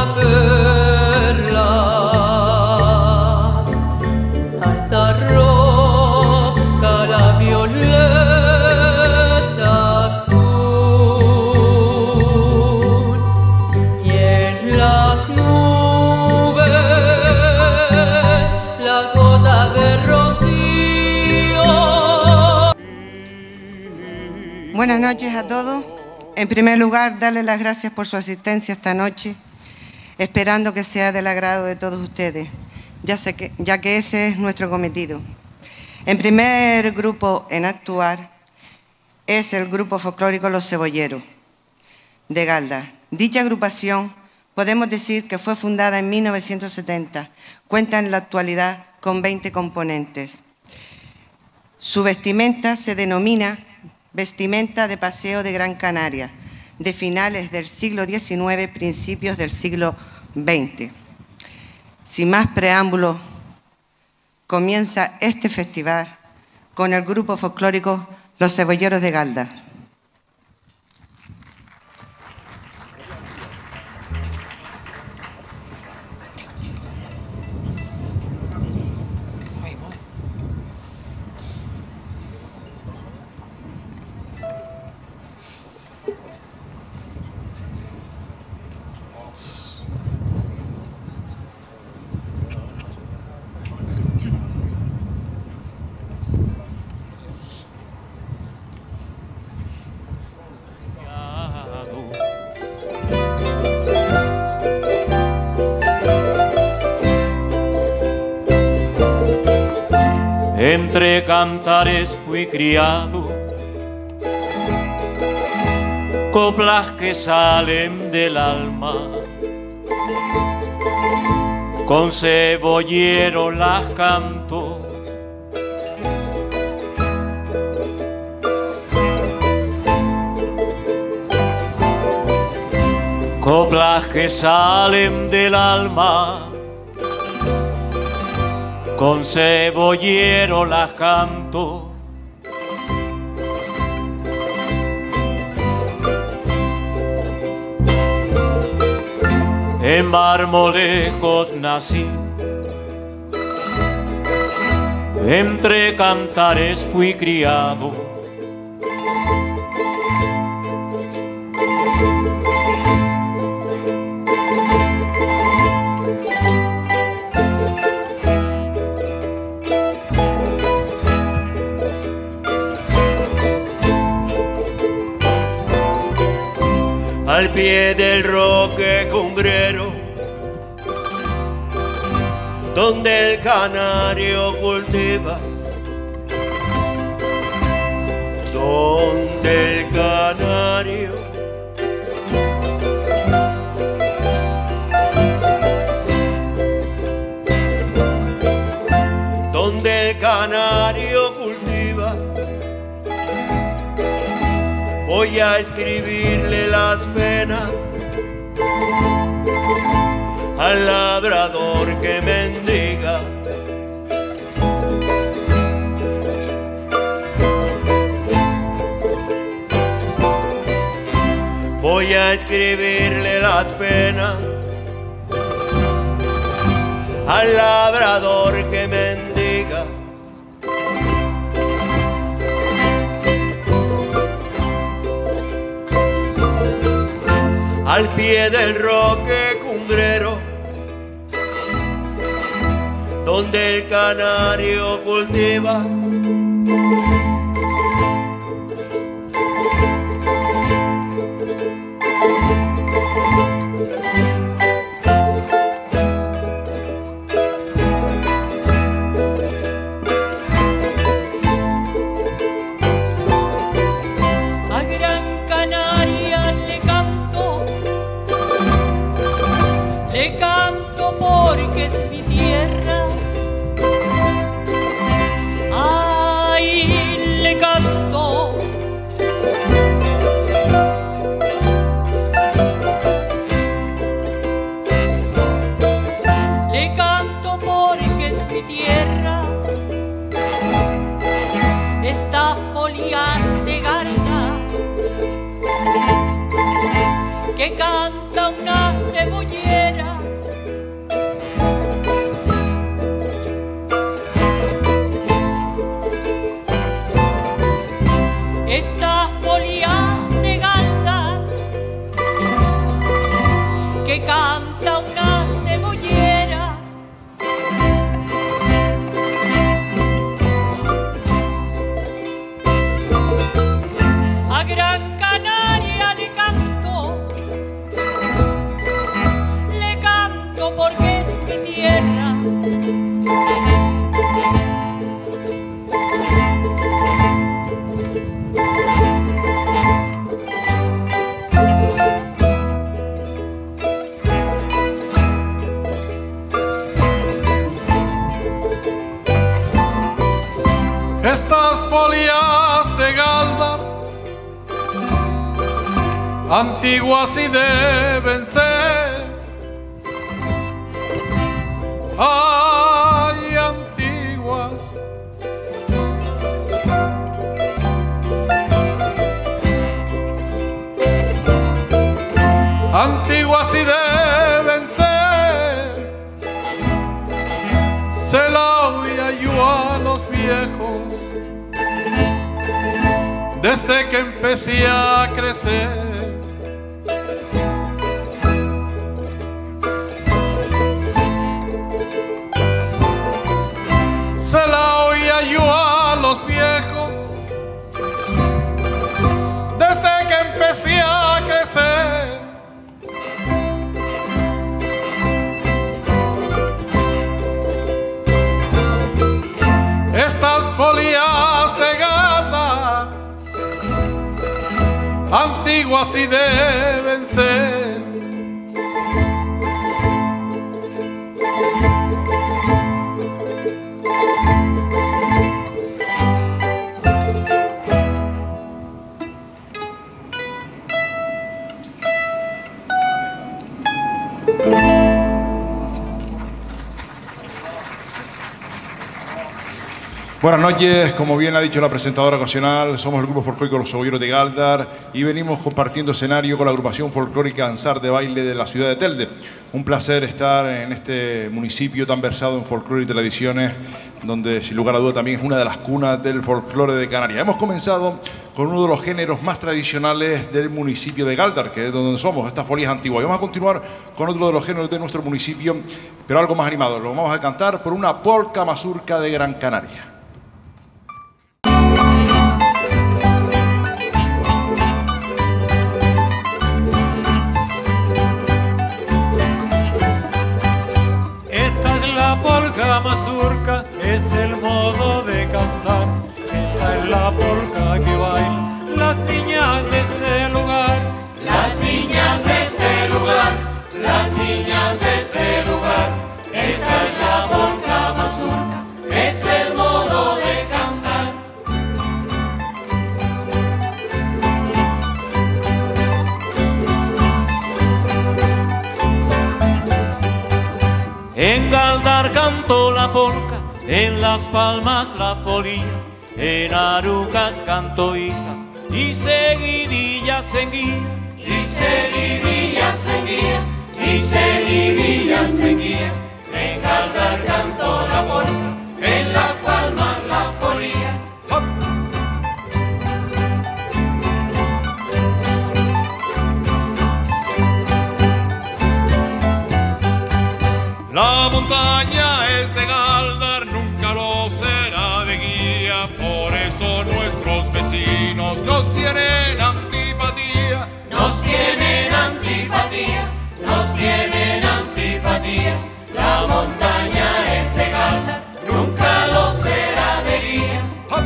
perla, alta roca, la violeta azul, y en las nubes la gota de rocío. Buenas noches a todos. En primer lugar, darles las gracias por su asistencia esta noche, esperando que sea del agrado de todos ustedes, ya que ese es nuestro cometido. El primer grupo en actuar es el grupo folclórico Los Cebolleros, de Galda. Dicha agrupación podemos decir que fue fundada en 1970, cuenta en la actualidad con 20 componentes. Su vestimenta se denomina vestimenta de paseo de Gran Canaria, de finales del siglo XIX, principios del siglo XX. Sin más preámbulos, comienza este festival con el grupo folclórico Los Cebolleros de Galda. Entre cantares fui criado, coplas que salen del alma, con cebollero las canto. Coplas que salen del alma, con cebollero las canto. En Marmolejos nací, entre cantares fui criado. Al pie del roque cumbrero, donde el canario cultiva, donde el canario cultiva, voy a escribirle las penas al labrador que mendiga. Voy a escribirle las penas al labrador que mendiga. Al pie del roque cumbrero, donde el canario cultiva, porque es mi tierra. Ay, le canto. Le canto porque es mi tierra. Estas folias de garza que canta una cebollera. canta una cebollera. A Gran Canaria le canto porque es mi tierra. Estas folias de Galdar, antiguas y deben ser, ay, antiguas. Antiguas y deben ser, se la oía yo a los viejos desde que empecé a crecer. Se la oía yo a los viejos desde que empecé a crecer. Estas folias de gata, antiguas y deben ser, buenas noches, como bien ha dicho la presentadora ocasional, somos el grupo folclórico Los Cebolleros de Galdar y venimos compartiendo escenario con la agrupación folclórica Ansar de Baile de la ciudad de Telde. Un placer estar en este municipio tan versado en folclore y tradiciones, donde sin lugar a duda también es una de las cunas del folclore de Canarias. Hemos comenzado con uno de los géneros más tradicionales del municipio de Galdar, que es donde somos, estas folias antiguas. Y vamos a continuar con otro de los géneros de nuestro municipio, pero algo más animado. Lo vamos a cantar por una polca mazurca de Gran Canaria. La polca mazurca es el modo de cantar. Esta es la polca que bailan las niñas de este lugar. Las niñas de este lugar, las niñas de este lugar. Esta es la polca mazurca, es el modo de cantar. En Galdar canto la polca, en Las Palmas la folía, en Arucas canto isas y seguidillas en guía. Y seguidillas en guía, y seguidillas en guía. En Galdar canto la polca, en Las Palmas las folías. La montaña es de Galdar, nunca lo será de guía, por eso nuestros vecinos nos tienen antipatía. Nos tienen antipatía, nos tienen antipatía. La montaña es de Galdar, nunca lo será de guía.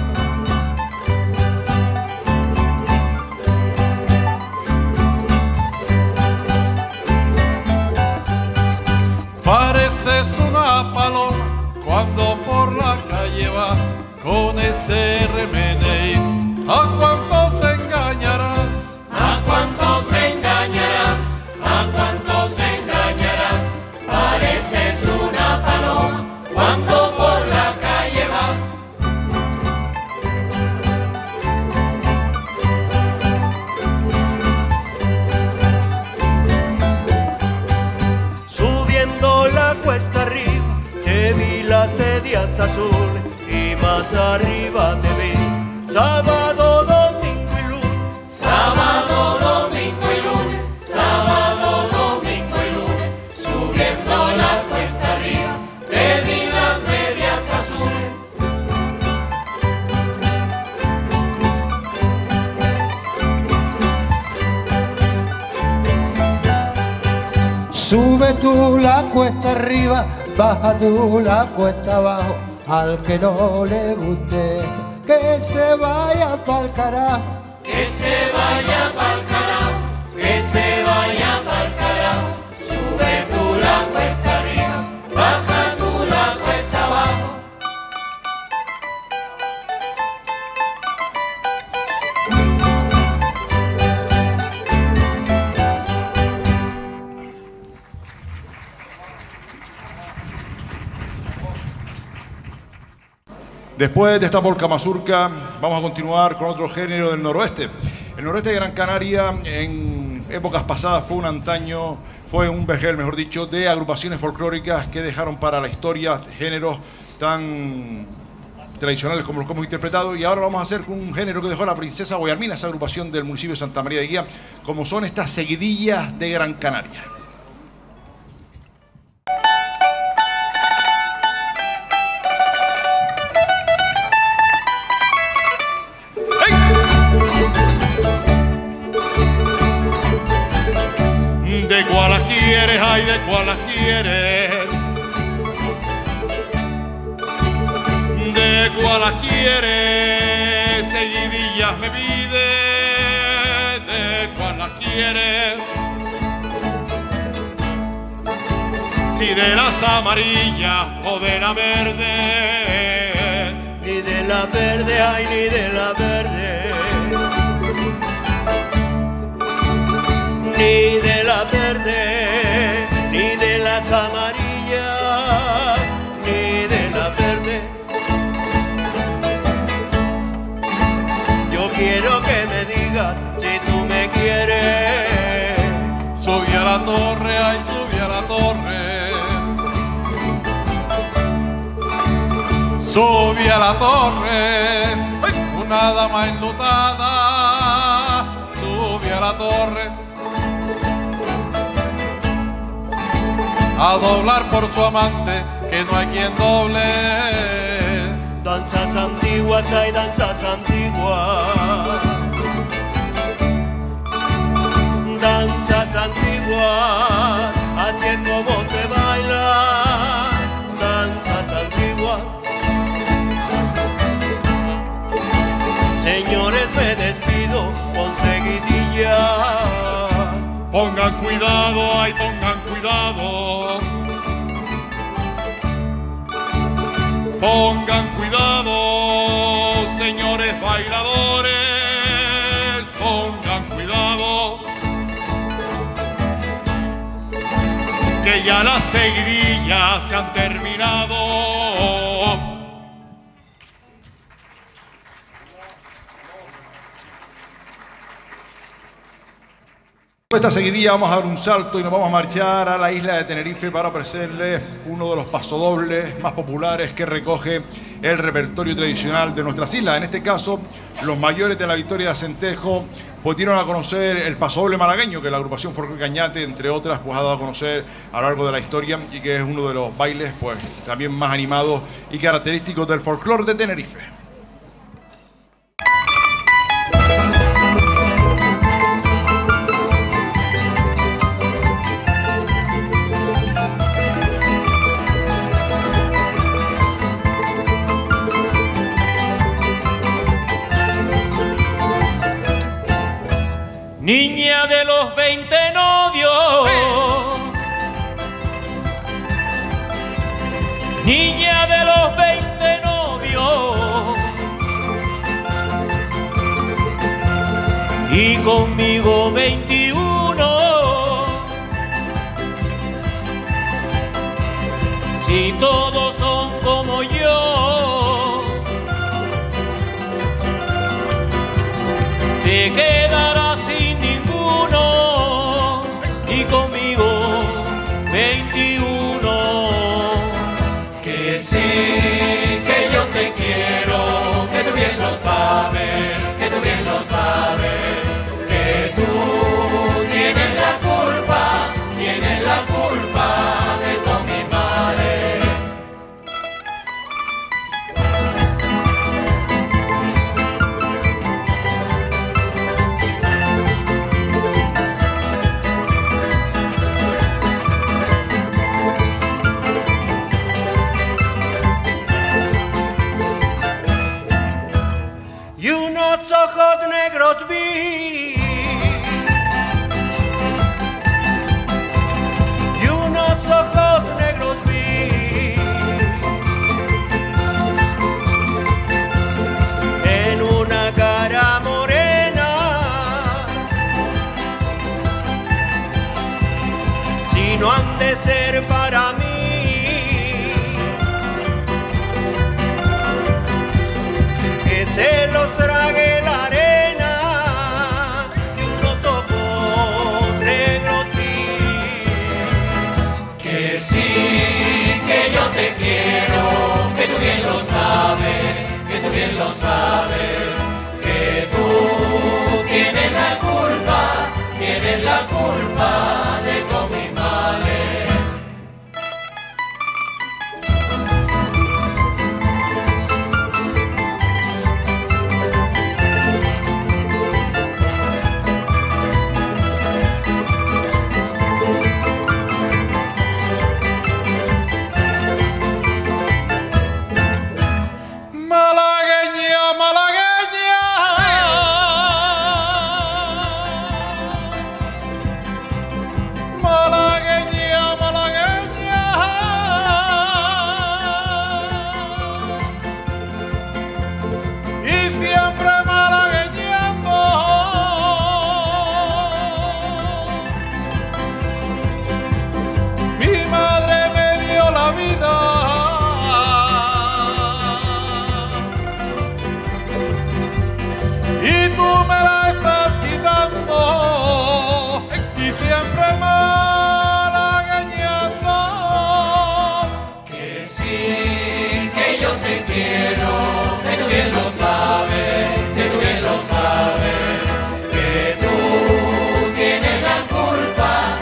Pareces una paloma cuando por la calle va con ese remeneí. ¿A cuántos engañarás? ¿A cuántos engañarás? ¿A cuántos engañarás? Pareces una paloma cuando por la calle vas. Subiendo la cuesta arriba te vi las medias azules y más arriba te vi sábado, domingo y lunes. Sábado, domingo y lunes. Sábado, domingo y lunes. tú la cuesta arriba, baja tú la cuesta abajo. Al que no le guste, que se vaya pa'l carajo. Que se vaya pa'l carajo, que se vaya pa'l carajo. Sube tú la cuesta arriba, baja tú la cuesta abajo. Después de esta polca mazurca, vamos a continuar con otro género del noroeste. El noroeste de Gran Canaria en épocas pasadas fue un vergel, mejor dicho, de agrupaciones folclóricas que dejaron para la historia géneros tan tradicionales como los que hemos interpretado, y ahora lo vamos a hacer con un género que dejó la princesa Guayarmina, esa agrupación del municipio de Santa María de Guía, como son estas seguidillas de Gran Canaria. ¿De cuál las quieres? Ay, ¿de cuál las quieres? ¿De cuál las quieres? Seguidillas me pide. ¿De cuál las quieres? Si de las amarillas o de la verde. Ni de la verde, ay, ni de la verde. Ni de la verde, ni de las amarillas, ni de la verde. Yo quiero que me digas si tú me quieres. Subí a la torre, ay, subí a la torre. Subí a la torre, una dama enlutada. Subí a la torre a doblar por su amante, que no hay quien doble. Danzas antiguas, hay danzas antiguas. Danzas antiguas, así es como se baila. Danzas antiguas. Señores, me despido con seguidilla. Pongan cuidado, ay, pongan cuidado. Pongan cuidado, señores bailadores. Pongan cuidado, que ya las seguidillas se han terminado. Esta seguidilla vamos a dar un salto y nos vamos a marchar a la isla de Tenerife para ofrecerles uno de los pasodobles más populares que recoge el repertorio tradicional de nuestras islas. En este caso, los mayores de la Victoria de Acentejo pues dieron a conocer el pasodoble malagueño, que la agrupación Folclore Cañate, entre otras, pues ha dado a conocer a lo largo de la historia, y que es uno de los bailes pues también más animados y característicos del folclore de Tenerife. Niña de los 20 novios, niña de los 20 novios, y conmigo 21. Si todos son como yo, te quedarás sin ninguno, y conmigo 21. Que sí, que yo te quiero, que tú bien lo sabes, que tú bien lo sabes, que tú tienes la culpa de todos mis males. han de ser para mí. Que se los trague la arena y un loto podre grotir. Que sí, que yo te quiero, que tú bien lo sabes, que tú bien lo sabes, que tú tienes la culpa de todos mis males. Malagueña, malagueña, malagueña, malagueña, y siempre malagueñando. Mi madre me dio la vida y tú me la estás quitando, y siempre malagueñando. Que sí, que yo te quiero, que tú bien lo sabes, que tú bien lo sabes, que tú tienes la culpa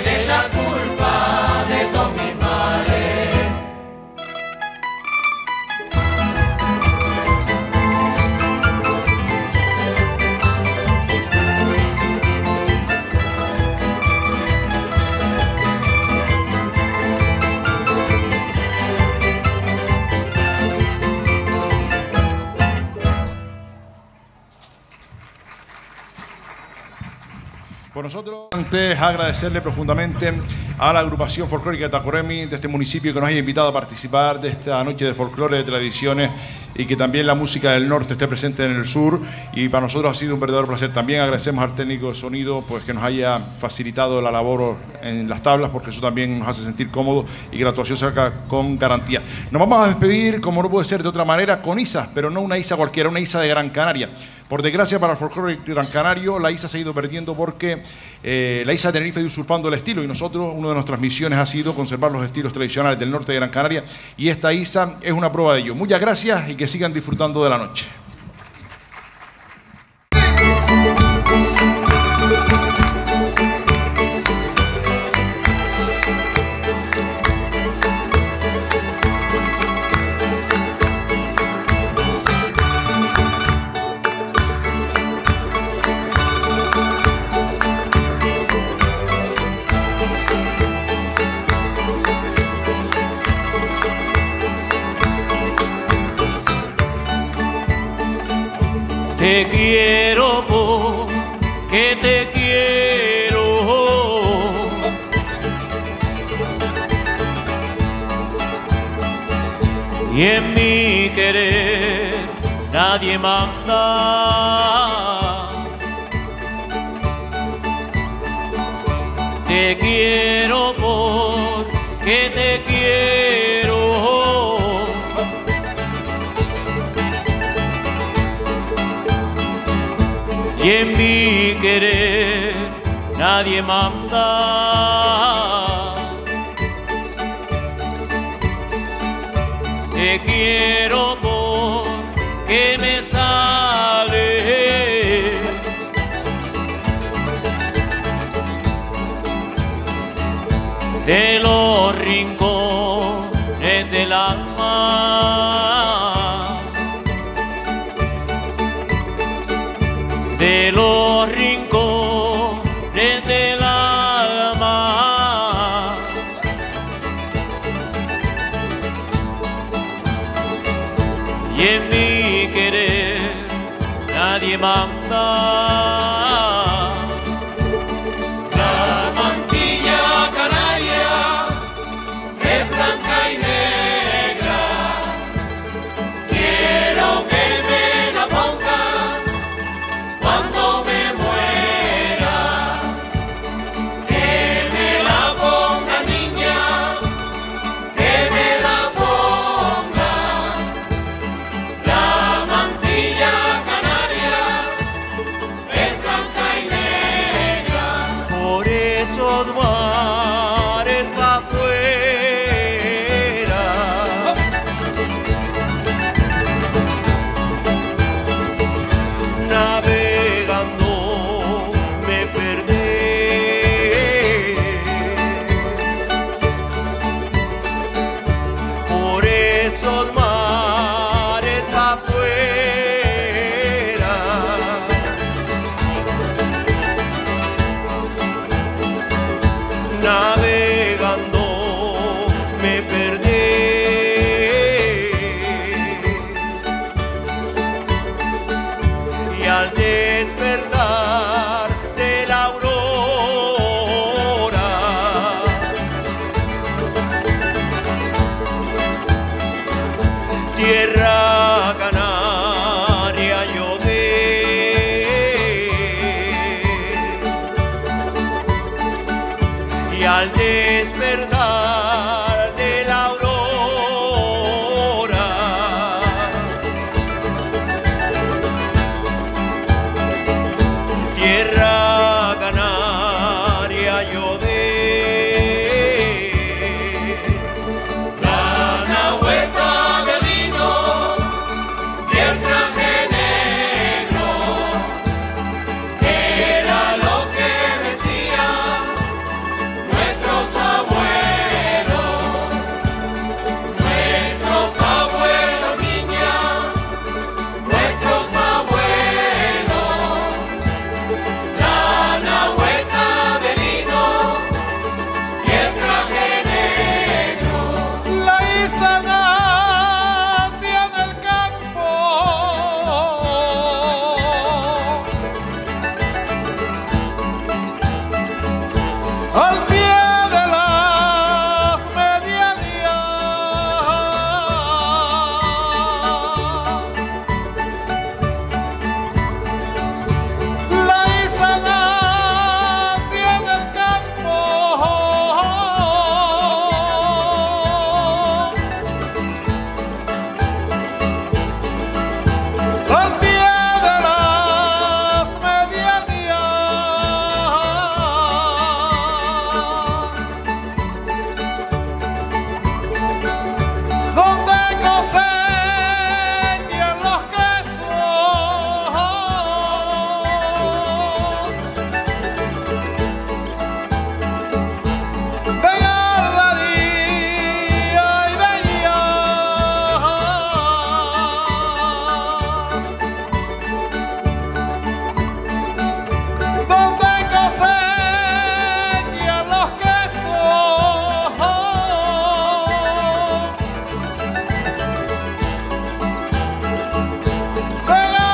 de todos mis males. Por nosotros, antes agradecerle profundamente a la agrupación folclórica de Tacoremi de este municipio que nos haya invitado a participar de esta noche de folclore, de tradiciones, y que también la música del norte esté presente en el sur, y para nosotros ha sido un verdadero placer. También agradecemos al técnico de sonido pues que nos haya facilitado la labor en las tablas, porque eso también nos hace sentir cómodos y que la actuación salga con garantía. Nos vamos a despedir, como no puede ser de otra manera, con Isa, pero no una Isa cualquiera, una Isa de Gran Canaria. Por desgracia para el folclore gran canario, la Isa se ha ido perdiendo porque la Isa de Tenerife ha ido usurpando el estilo, y nosotros, una de nuestras misiones ha sido conservar los estilos tradicionales del norte de Gran Canaria, y esta Isa es una prueba de ello. Muchas gracias y que sigan disfrutando de la noche. Te quiero porque te quiero, y en mi querer nadie manda. Te quiero porque te quiero, y en mi querer nadie manda. Te quiero porque me sale de los rincones del alma, de los rincones del alma. Y en mi querer nadie manda. La mantilla canaria es blanca y negra. Quiero que me la pongan cuando me muera. Que me la pongan, niña. me perdí. Y al despertar de la aurora, tierra canaria yo vi. Y al despertar de la aurora, tierra canaria yo vi. La nahueta de vino y el traje negro era lo que vestían nuestros abuelos, niña, nuestros abuelos. La nahueta de lino y el traje negro. La Isa nació en el campo, al pie de las medianías. La Isa nació en el campo, al pie de las medianías, donde cosechan los quesos de Gardaría y Bella, donde cosechan los quesos de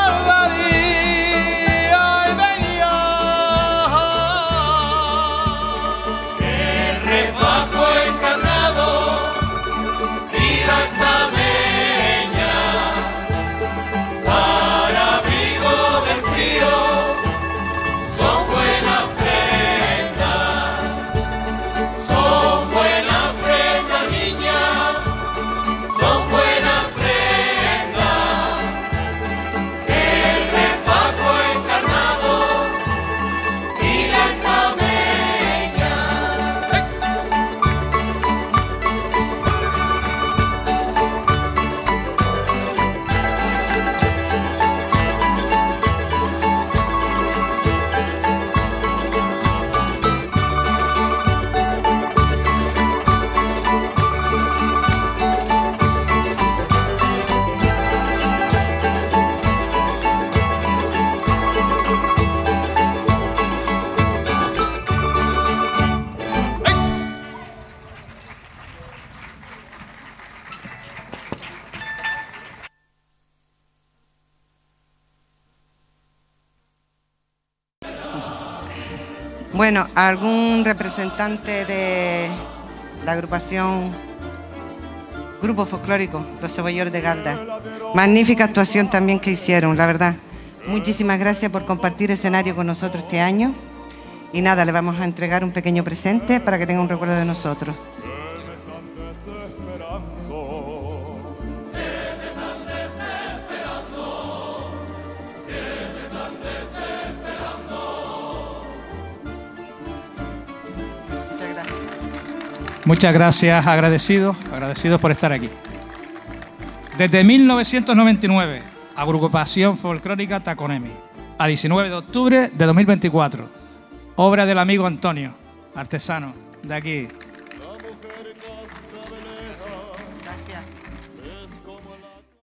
Gardaría y Bella. El refajo encarnado y la estameña, para abrigo del frío, son buenas prendas, niña, son buenas prendas. El refajo encarnado y la estameña. Bueno, ¿algún representante de la agrupación Grupo Folclórico Los Cebolleros de Galdar? Magnífica actuación también que hicieron, la verdad. Muchísimas gracias por compartir escenario con nosotros este año. Y nada, le vamos a entregar un pequeño presente para que tenga un recuerdo de nosotros. Muchas gracias, agradecidos por estar aquí. Desde 1999, Agrupación Folclórica Taconemi, a 19 de octubre de 2024. Obra del amigo Antonio, artesano de aquí.